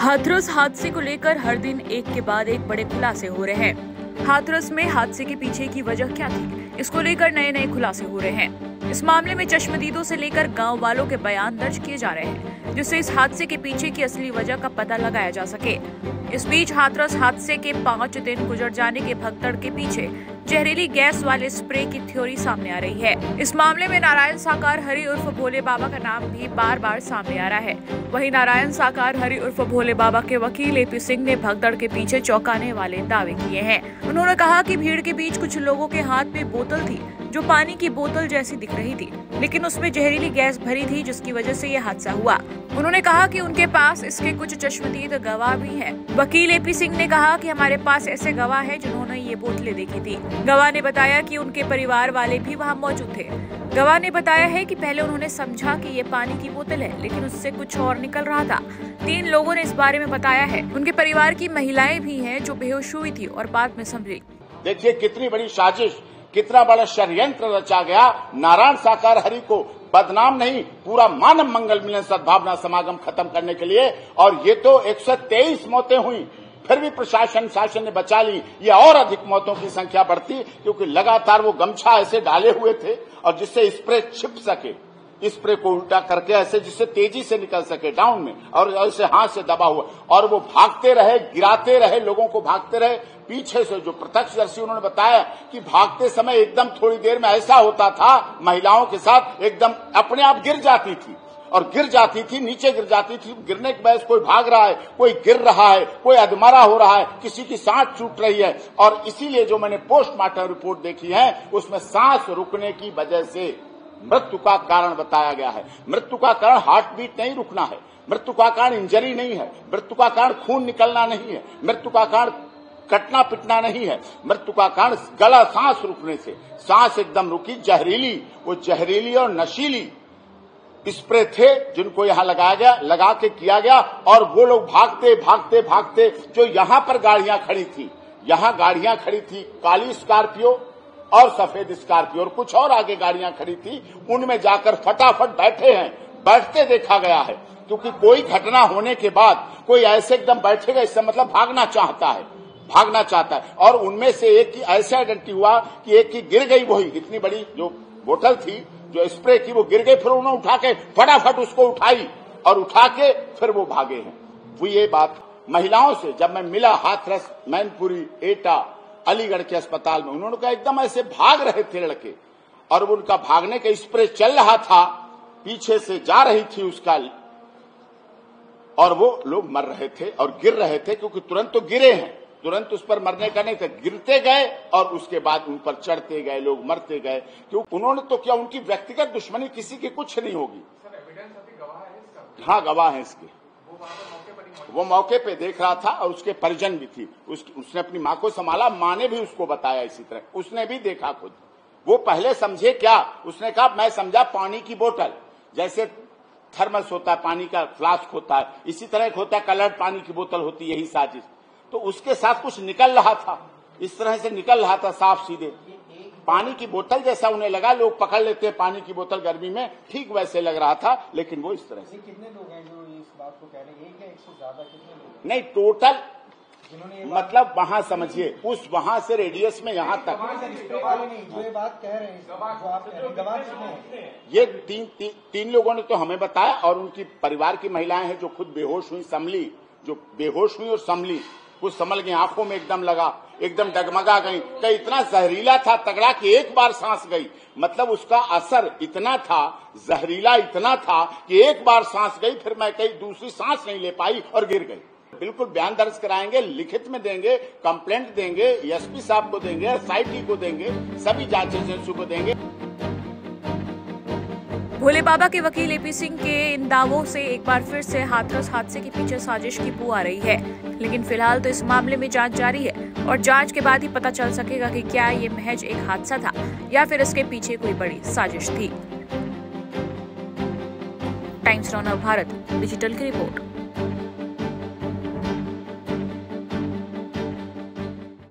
हाथरस हादसे को लेकर हर दिन एक के बाद एक बड़े खुलासे हो रहे हैं। हाथरस में हादसे के पीछे की वजह क्या थी, इसको लेकर नए नए खुलासे हो रहे हैं। इस मामले में चश्मदीदों से लेकर गांव वालों के बयान दर्ज किए जा रहे हैं, जिससे इस हादसे के पीछे की असली वजह का पता लगाया जा सके। इस बीच हाथरस हादसे के 5 दिन गुजर जाने के भगदड़ के पीछे जहरीली गैस वाले स्प्रे की थ्योरी सामने आ रही है। इस मामले में नारायण साकार हरि उर्फ भोले बाबा का नाम भी बार बार सामने आ रहा है। वहीं नारायण साकार हरि उर्फ भोले बाबा के वकील एपी सिंह ने भगदड़ के पीछे चौंकाने वाले दावे किए हैं। उन्होंने कहा कि भीड़ के बीच कुछ लोगों के हाथ में बोतल थी जो पानी की बोतल जैसी दिख रही थी, लेकिन उसमें जहरीली गैस भरी थी, जिसकी वजह से ये हादसा हुआ। उन्होंने कहा कि उनके पास इसके कुछ चश्मदीद गवाह भी हैं। वकील एपी सिंह ने कहा कि हमारे पास ऐसे गवाह हैं जिन्होंने ये बोतलें देखी थी। गवाह ने बताया कि उनके परिवार वाले भी वहाँ मौजूद थे। गवाह ने बताया है कि पहले उन्होंने समझा कि ये पानी की बोतल है, लेकिन उससे कुछ और निकल रहा था। 3 लोगों ने इस बारे में बताया है। उनके परिवार की महिलाएं भी हैं जो बेहोश हुई थी और बाद में संभली। देखिए कितनी बड़ी साजिश, कितना बड़ा षड्यंत्र रचा गया नारायण साकार हरि को बदनाम नहीं, पूरा मानव मंगल मिलन सद्भावना समागम खत्म करने के लिए। और ये तो 123 मौतें हुई, फिर भी प्रशासन शासन ने बचा ली। ये और अधिक मौतों की संख्या बढ़ती, क्योंकि लगातार वो गमछा ऐसे डाले हुए थे और जिससे स्प्रे छिप सके, स्प्रे को उल्टा करके ऐसे जिससे तेजी से निकल सके डाउन में, और ऐसे हाथ से दबा हुआ, और वो भागते रहे, गिराते रहे, लोगों को भागते रहे। पीछे से जो प्रत्यक्षदर्शी उन्होंने बताया कि भागते समय एकदम थोड़ी देर में ऐसा होता था, महिलाओं के साथ एकदम अपने आप गिर जाती थी और गिर जाती थी, नीचे गिर जाती थी। गिरने के बाद कोई भाग रहा है, कोई गिर रहा है, कोई अधमरा हो रहा है, किसी की सांस छूट रही है। और इसीलिए जो मैंने पोस्टमार्टम रिपोर्ट देखी है उसमें सांस रुकने की वजह से मृत्यु का कारण बताया गया है। मृत्यु का कारण हार्ट बीट नहीं रुकना है, मृत्यु का कारण इंजरी नहीं है, मृत्यु का कारण खून निकलना नहीं है, मृत्यु का कारण कटना पिटना नहीं है, मृत्यु का कारण गला सांस रुकने से, सांस एकदम रुकी। जहरीली, वो जहरीली और नशीली स्प्रे थे जिनको यहाँ लगाया गया, लगा के किया गया। और वो लोग भागते भागते भागते, जो यहाँ पर गाड़ियां खड़ी थी, यहाँ गाड़ियां खड़ी थी, काली स्कॉर्पियो और सफेद स्कॉर्पियो और कुछ और आगे गाड़ियां खड़ी थी, उनमें जाकर फटाफट बैठे हैं। बैठते देखा गया है, क्योंकि कोई घटना होने के बाद कोई ऐसे एकदम बैठेगा, इससे मतलब भागना चाहता है, भागना चाहता है। और उनमें से एक की ऐसे आइडेंटिटी हुआ कि एक की गिर गई, वही इतनी बड़ी जो बोतल थी जो स्प्रे की वो गिर गई, फिर उन्होंने उठा के फटाफट उसको उठाई और उठा के फिर वो भागे हैं। वो ये बात महिलाओं से जब मैं मिला हाथरस, मैनपुरी, एटा, अलीगढ़ के अस्पताल में, उन्होंने कहा एकदम ऐसे भाग रहे थे लड़के और उनका भागने का स्प्रे चल रहा था, पीछे से जा रही थी उसका, और वो लोग मर रहे थे और गिर रहे थे, क्योंकि तुरंत तो गिरे हैं, तुरंत उस पर मरने का नहीं था, गिरते गए और उसके बाद उन पर चढ़ते गए, लोग मरते गए। क्योंकि उन्होंने तो क्या, उनकी व्यक्तिगत दुश्मनी किसी की कुछ नहीं होगी। हाँ, गवाह है इसके। वो मौके पे देख रहा था और उसके परिजन भी थी। उसने अपनी माँ को संभाला, माँ ने भी उसको बताया इसी तरह, उसने भी देखा खुद। वो पहले समझे क्या, उसने कहा मैं समझा पानी की बोतल, जैसे थर्मस होता है, पानी का फ्लास्क होता है, इसी तरह एक होता है कलर्ड पानी की बोतल होती है, यही साजिश। तो उसके साथ कुछ निकल रहा था, इस तरह से निकल रहा था साफ सीधे, पानी की बोतल जैसा उन्हें लगा। लोग पकड़ लेते हैं पानी की बोतल गर्मी में, ठीक वैसे लग रहा था, लेकिन वो इस तरह से। कितने लोग हैं जो इस बात को कह रहे हैं, एक या एक से ज्यादा, कितने लोग? नहीं, टोटल मतलब वहाँ समझिए, उस वहाँ से रेडियस में यहाँ तक जो ये बात कह रहे हैं, जो आप गवाह कितने? ये तीन लोगों ने तो हमें बताया, और उनकी परिवार की महिलाएं हैं जो खुद बेहोश हुई, संभली, जो बेहोश हुई और संभली, कुछ संभल गई, आंखों में एकदम लगा, एकदम डगमगा गई। कई इतना जहरीला था तगड़ा कि एक बार सांस गई, मतलब उसका असर इतना था, जहरीला इतना था कि एक बार सांस गई, फिर मैं कहीं दूसरी सांस नहीं ले पाई और गिर गई। बिल्कुल बयान दर्ज कराएंगे, लिखित में देंगे, कंप्लेंट देंगे, एसपी साहब को देंगे, एसआईटी को देंगे, सभी जांच एजेंसियों को देंगे। भोले बाबा के वकील एपी सिंह के इन दावों से एक बार फिर से हाथरस हादसे के पीछे साजिश की बू आ रही है, लेकिन फिलहाल तो इस मामले में जांच जारी है और जांच के बाद ही पता चल सकेगा कि क्या ये महज एक हादसा था या फिर इसके पीछे कोई बड़ी साजिश थी। टाइम्स रौनक भारत डिजिटल की रिपोर्ट।